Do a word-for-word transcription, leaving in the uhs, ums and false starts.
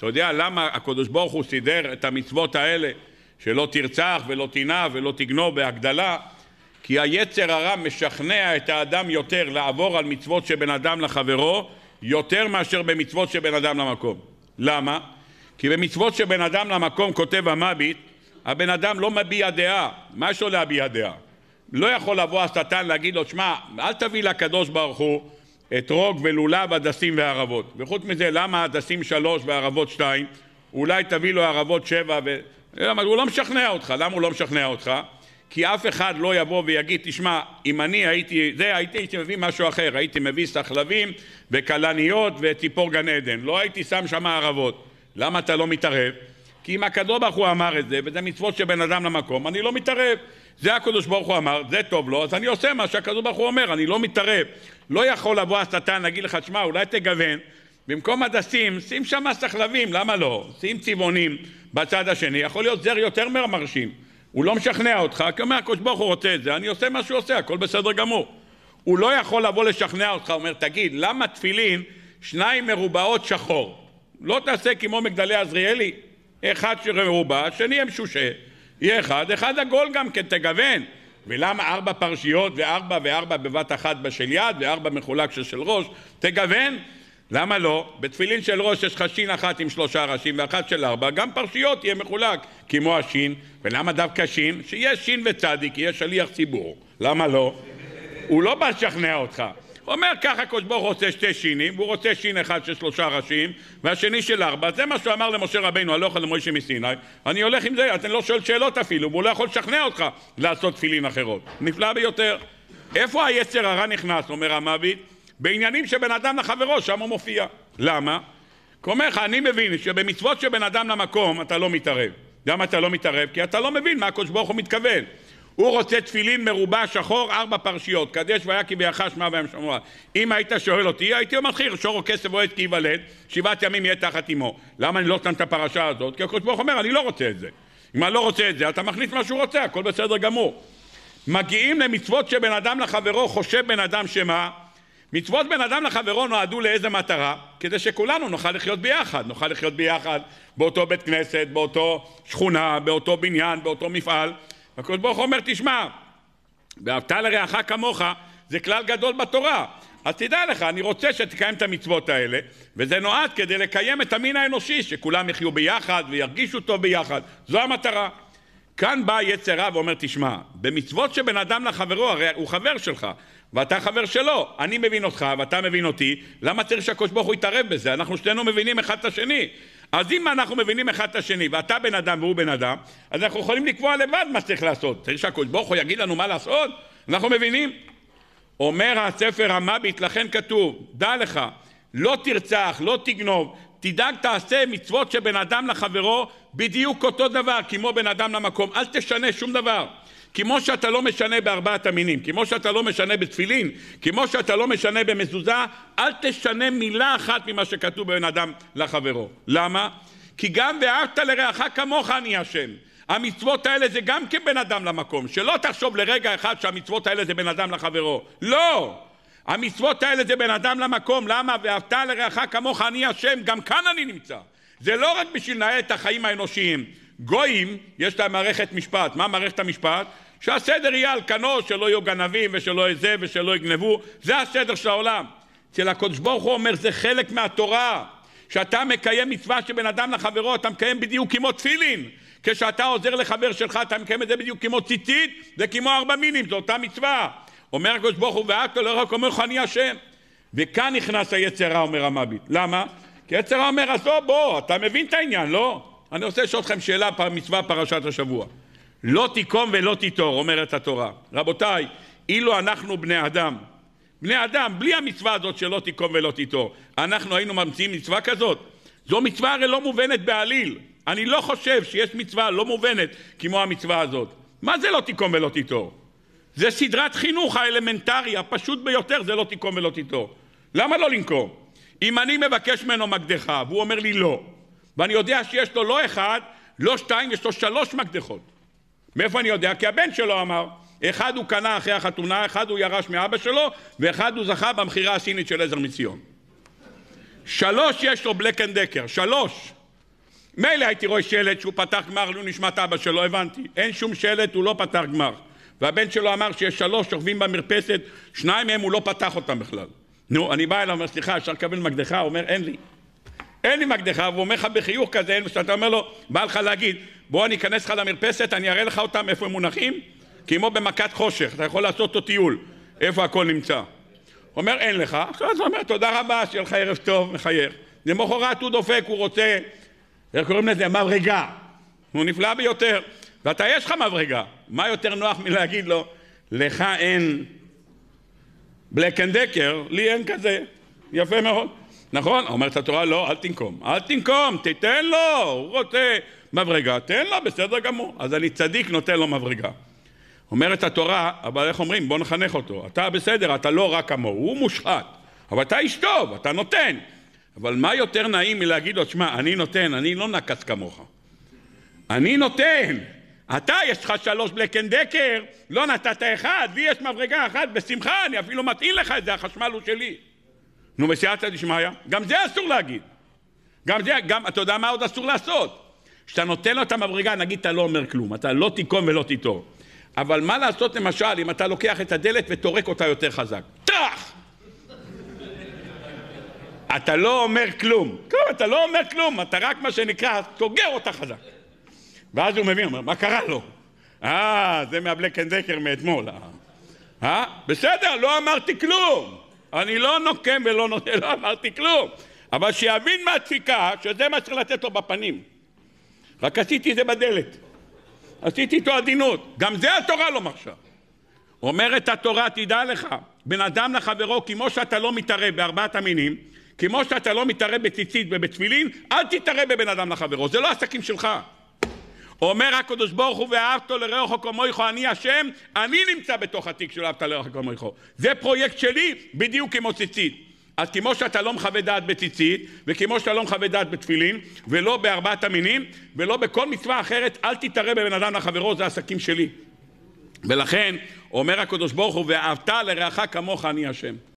אתה יודע למה הקדוש ברוך הוא סידר את המצוות האלה, שלא תרצח ולא תנאף ולא תגנוב בהגדלה? כי היצר הרע משכנע את האדם יותר לעבור על מצוות שבין אדם לחברו, יותר מאשר במצוות שבין אדם למקום. למה? כי במצוות שבין אדם למקום, כותב המביט, הבן אדם לא מביע דעה. מה יש לו להביע דעה? לא יכול לבוא השטן להגיד לו, שמע, אל תביא לקדוש ברוך הוא אתרוג ולולב, הדסים וערבות. וחוץ מזה, למה הדסים שלוש וערבות שתיים? אולי תביא לו ערבות שבע ו... הוא לא משכנע אותך. למה הוא לא משכנע אותך? כי אף אחד לא יבוא ויגיד, תשמע, אם אני הייתי, זה הייתי, הייתי מביא משהו אחר, הייתי מביא סחלבים וקלניות וציפור גן עדן, לא הייתי שם שם ערבות. למה אתה לא מתערב? כי אם הקדוש ברוך הוא אמר את זה, וזה מצוות שבין אדם למקום, אני לא מתערב. זה הקדוש ברוך הוא אמר, זה טוב לו, אז אני עושה מה שהקדוש ברוך הוא אומר, אני לא מתערב. לא יכול לבוא השטן להגיד לך, תשמע, אולי תגוון, במקום הדסים, שים שם סחלבים, למה לא? שים צבעונים בצד השני, יכול להיות זר יותר מרשים. הוא לא משכנע אותך, כי אומר, הקדוש ברוך הוא רוצה את זה, אני עושה מה שהוא עושה, הכל בסדר גמור. הוא לא יכול לבוא לשכנע אותך, הוא אומר, תגיד, למה תפילין שניים מרובעות שחור? לא תעשה כמו מגדלי עזריאלי, אחד שמרובע, שני הם שושה, יהיה אחד, אחד עגול גם כן, תגוון. ולמה ארבע פרשיות וארבע וארבע בבת אחת בשל יד וארבע מחולק של ראש? תגוון. למה לא? בתפילין של ראש יש לך שין אחת עם שלושה ראשים ואחת של ארבע, גם פרשיות יהיה מחולק כמו השין. ולמה דווקא שין? שיש שין וצדיק, יש שליח ציבור. למה לא? הוא לא בא לשכנע אותך. הוא אומר ככה, הקדוש ברוך הוא רוצה שתי שינים, והוא רוצה שין אחד של שלושה ראשים והשני של ארבע. זה מה שהוא אמר למשה רבינו, הלוך אל מוישה מסיני. אני הולך עם זה, אתם לא שואל שאלות אפילו, והוא לא יכול לשכנע אותך לעשות תפילין אחרות. נפלא ביותר. איפה היצר הרע נכנס, אומר המביט? בעניינים שבין אדם לחברו, שם הוא מופיע. למה? אומר לך, אני מבין שבמצוות שבין אדם למקום אתה לא מתערב. למה אתה לא מתערב? כי אתה לא מבין מה הקדוש ברוך הוא מתכוון. הוא רוצה תפילין מרובע שחור, ארבע פרשיות, קדש ויקי ויחש מה בהם שמוע. אם היית שואל אותי, הייתי מתחיל, שורו כסף אוהד כי ייוולד, שבעת ימים יהיה תחת אמו. למה אני לא שם את הפרשה הזאת? כי הקדוש ברוך אומר, אני לא רוצה את זה. אם אני לא רוצה את זה, אתה מכניס מה שהוא רוצה, הכל בסדר גמור. מגיעים למצוות שבין אדם לחברו, חושב בן אדם שמה? מצוות בין אדם לחברו נועדו לאיזה מטרה? כדי שכולנו נוכל לחיות ביחד, נוכל לחיות ביחד באותו בית כנסת, באותו שכונה, באותו בניין, באותו מפעל. הקדוש ברוך הוא אומר, תשמע, ואהבת לרעך כמוך, זה כלל גדול בתורה. אז תדע לך, אני רוצה שתקיים את המצוות האלה, וזה נועד כדי לקיים את המין האנושי, שכולם יחיו ביחד וירגישו טוב ביחד. זו המטרה. כאן בא יצר רע ואומר, תשמע, במצוות שבין אדם לחברו, הרי הוא חבר שלך, ואתה חבר שלו, אני מבין אותך ואתה מבין אותי, למה צריך שהקדוש ברוך הוא יתערב בזה? אנחנו שנינו מבינים אחד את השני. אז אם אנחנו מבינים אחד את השני, ואתה בן אדם והוא בן אדם, אז אנחנו יכולים לקבוע לבד מה צריך לעשות. צריך שהקדוש ברוך הוא יגיד לנו מה לעשות? אנחנו מבינים? אומר הספר המביט, לכן כתוב, דע לך, לא תרצח, לא תגנוב, תדאג תעשה מצוות שבין אדם לחברו בדיוק אותו דבר, כמו בין אדם למקום. אל תשנה שום דבר. כמו שאתה לא משנה בארבעת המינים, כמו שאתה לא משנה בתפילין, כמו שאתה לא משנה במזוזה, אל תשנה מילה אחת ממה שכתוב בין אדם לחברו. למה? כי גם ואהבת לרעך כמוך אני השם. המצוות האלה זה גם כבין אדם למקום. שלא תחשוב לרגע אחד שהמצוות האלה זה בין אדם לחברו. לא! המצוות האלה זה בין אדם למקום. למה? ואהבת לרעך כמוך אני השם. גם כאן אני נמצא. זה לא רק בשביל לנהל את החיים האנושיים. גויים, יש להם מערכת משפט. מה מערכת המשפט? שהסדר יהיה על כנו, שלא יהיו גנבים ושלא יהיה זה ושלא יגנבו. זה הסדר של העולם. אצל הקדוש ברוך הוא אומר, זה חלק מהתורה. שאתה מקיים מצווה שבין אדם לחברו, אתה מקיים בדיוק כמו תפילין. כשאתה עוזר לחבר שלך, אתה מקיים את זה בדיוק כמו ציצית, זה כמו ארבע מינים, זו אותה מצווה. אומר הקדוש ברוך הוא, ואהבת לרעך אומר לך אני השם. וכאן נכנס היצר רע, אומר המביט. למה? כי היצר רע אומר, אז לא, בוא, אתה מבין את העניין, לא? אני רוצה לשאול אתכם שאלה, מצווה פרשת השבוע. לא תיקום ולא תיטור, אומרת התורה. רבותיי, אילו אנחנו בני אדם, בני אדם, בלי המצווה הזאת שלא תיקום ולא תיטור, אנחנו היינו ממציאים מצווה כזאת? זו מצווה הרי לא מובנת בעליל. אני לא חושב שיש מצווה לא מובנת כמו המצווה הזאת. מה זה לא תיקום ולא תיטור? זה סדרת חינוך האלמנטרי, הפשוט ביותר, זה לא תיקום ולא תיטור. למה לא לנקום? אם אני מבקש ממנו מקדחה, והוא אומר לי לא, ואני יודע שיש לו לא אחד, לא שתיים, יש לו שלוש מקדחות. מאיפה אני יודע? כי הבן שלו אמר, אחד הוא קנה אחרי החתונה, אחד הוא ירש מאבא שלו, ואחד הוא זכה במחירה הסינית של עזר מציון. שלוש יש לו בלק אנד דקר, שלוש. מילא הייתי רואה שלט שהוא פתח גמר לו נשמת אבא שלו, הבנתי. אין שום שלט, הוא לא פתח גמר. והבן שלו אמר שיש שלוש שוכבים במרפסת, שניים מהם הוא לא פתח אותם בכלל. נו, אני בא אליו, אומר, סליחה, אפשר לקבל מקדחה? הוא אומר, אין לי. אין לי מקדחה, והוא אומר לך בחיוך כזה, שאתה אומר לו, בא לך להגיד, בוא אני אכנס לך למרפסת, אני אראה לך אותם איפה הם מונחים, כמו במכת חושך, אתה יכול לעשות אותו טיול, איפה הכל נמצא. הוא אומר, אין לך. עכשיו הוא אומר, תודה רבה, שיהיה לך ערב טוב, מחייך. למחרת הוא דופק, הוא רוצה, איך קוראים לזה? מברגה. הוא נפלא ביותר. ואתה יש לך מברגה. מה יותר נוח מלהגיד לו, לך אין בלק אנד דקר, לי אין כזה. יפה מאוד. נכון? אומרת התורה, לא, אל תנקום. אל תנקום, תיתן לו. הוא רוצה מברגה, תן לו, בסדר גמור. אז אני צדיק, נותן לו מברגה. אומרת התורה, אבל איך אומרים? בוא נחנך אותו. אתה בסדר, אתה לא רק כמוהו, הוא מושחת. אבל אתה איש טוב, אתה נותן. אבל מה יותר נעים מלהגיד לו, שמע, אני נותן, אני לא נקס כמוך. אני נותן. אתה, יש לך שלוש בלק אנד דקר, לא נתת אחד, לי יש מברגה אחת, בשמחה, אני אפילו מתאים לך את זה, החשמל הוא שלי. נו, בסייעתא דשמיא, גם זה אסור להגיד. גם זה, גם, אתה יודע מה עוד אסור לעשות? כשאתה נותן לו את המברגה, נגיד, אתה לא אומר כלום, אתה לא תיקום ולא תיטור. אבל מה לעשות למשל, אם אתה לוקח את הדלת וטורק אותה יותר חזק? טרח! אתה לא אומר כלום. כלום, אתה לא אומר כלום, אתה רק מה שנקרא, סוגר אותה חזק. ואז הוא מבין, אומר, מה קרה לו? אה, זה מהבלק אנד דקר מאתמול. אה? בסדר, לא אמרתי כלום. אני לא נוקם ולא נותן, לא אמרתי כלום. אבל שיבין מהדפיקה, שזה מה צריך לתת לו בפנים. רק עשיתי את זה בדלת. עשיתי איתו עדינות. גם זה התורה לא מרשה. אומרת התורה, תדע לך, בן אדם לחברו, כמו שאתה לא מתערב בארבעת המינים, כמו שאתה לא מתערב בציצית ובתפילין, אל תתערב בבן אדם לחברו. זה לא עסקים שלך. אומר הקדוש ברוך הוא, ואהבת לרעך כמוך, אני השם, אני נמצא בתוך התיק של אהבת לרעך כמוך. זה פרויקט שלי בדיוק כמו ציצית. אז כמו שאתה לא מחווה דעת בציצית, וכמו שאתה לא מחווה דעת בתפילין, ולא בארבעת המינים, ולא בכל מצווה אחרת, אל תתערב בבן אדם לחברו, זה עסקים שלי. ולכן אומר הקדוש ברוך הוא, ואהבת לרעך כמוך, אני השם.